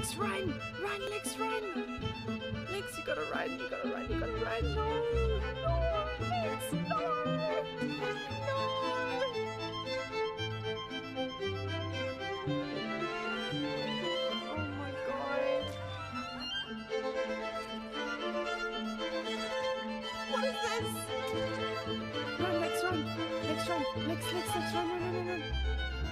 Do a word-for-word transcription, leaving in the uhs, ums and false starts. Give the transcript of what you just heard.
Lex, run! Run, Lex, run! Lex, you gotta run, you gotta run, you gotta run. No! No! Lex, no! No! Oh my god. What is this? Run, Lex, run! Lex, run! Lex, Lex, Lex, run, run, run, run, run!